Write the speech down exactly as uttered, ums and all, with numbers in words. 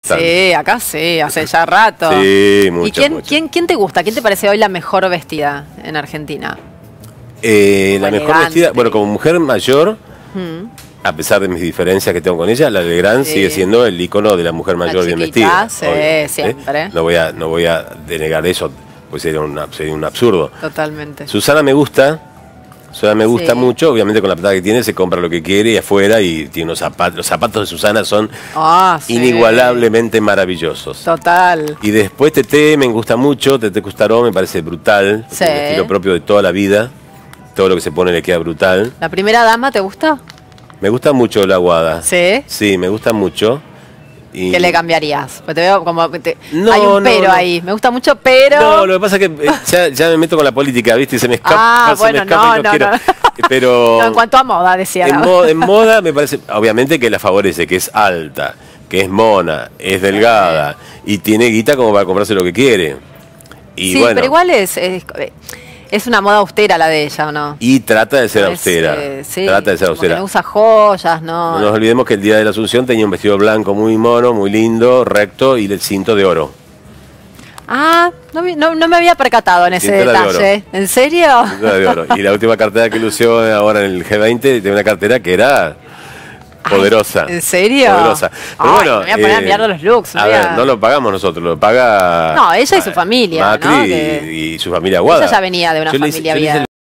Sí, acá sí, hace ya rato. Sí, mucho, ¿Y quién, mucho. quién, quién te gusta? ¿Quién te parece hoy la mejor vestida en Argentina? Eh, la mejor elegante. vestida, bueno, como mujer mayor, Mm. a pesar de mis diferencias que tengo con ella, la Legrand Sí. sigue siendo el icono de la mujer mayor bien chiquita, vestida. sí, obviamente. siempre. No voy a, no voy a denegar eso, pues sería, una, sería un absurdo. Totalmente. Susana me gusta, Susana me gusta Sí. mucho, obviamente con la plata que tiene se compra lo que quiere y afuera y tiene unos zapatos. Los zapatos de Susana son Ah, sí. inigualablemente maravillosos. Total. Y después Tete me gusta mucho, Tete Custaró me parece brutal, Sí. es un estilo propio de toda la vida, todo lo que se pone le queda brutal. ¿La primera dama te gusta? Me gusta mucho la Guada. Sí. Sí, me gusta mucho. Y... ¿Qué le cambiarías? Pues te veo como... Te... No, Hay un no, pero no. ahí. Me gusta mucho, pero... No, lo que pasa es que eh, ya, ya me meto con la política, ¿viste? Y se me escapa, Ah, se bueno, me escapa no, y no, no, quiero. no. Pero No, en cuanto a moda, decía. en, ¿no? mo- en moda me parece, obviamente que la favorece, que es alta, que es mona, es delgada y tiene guita como para comprarse lo que quiere. Y Sí, bueno, pero igual es, es... es una moda austera la de ella, ¿o no? y trata de ser Es, austera. eh, sí, trata de ser como que austera. no usa joyas, ¿no? No nos olvidemos que el día de la Asunción tenía un vestido blanco muy mono, muy lindo, recto y el cinto de oro. Ah, no, vi- no, no me había percatado en ese Cintura de detalle. ¿En serio? Cinto de oro. Y la última cartera que lució ahora en el G veinte tenía una cartera que era poderosa. ¿En serio? Poderosa. Pero Ay, bueno, me voy a poner a mirar los looks, A me voy ver, a- no lo pagamos nosotros, lo paga No, ella y su familia, Macri ¿no? y- Que- y, su familia Aguada. Ella ya venía de una Yo le hice- familia yo le hice bien. el